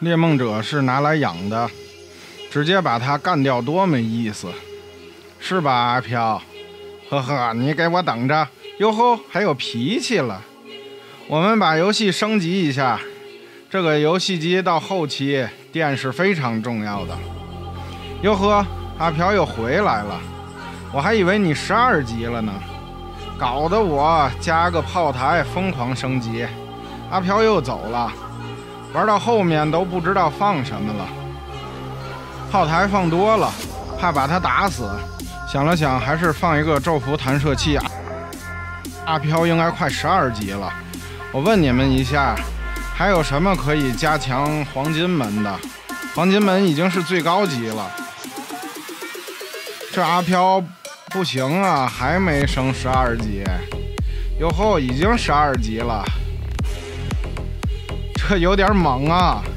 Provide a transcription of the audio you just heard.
猎梦者是拿来养的，直接把他干掉多没意思，是吧，阿飘？呵呵，你给我等着！哟吼，还有脾气了。我们把游戏升级一下，这个游戏机到后期电是非常重要的。哟呵，阿飘又回来了，我还以为你12级了呢，搞得我加个炮台疯狂升级。阿飘又走了，玩到后面都不知道放什么了。炮台放多了，怕把他打死，想了想还是放一个咒符弹射器。阿飘应该快12级了，我问你们一下，还有什么可以加强黄金门的？黄金门已经是最高级了。这阿飘不行啊，还没升12级，哟吼，已经12级了，这有点猛啊！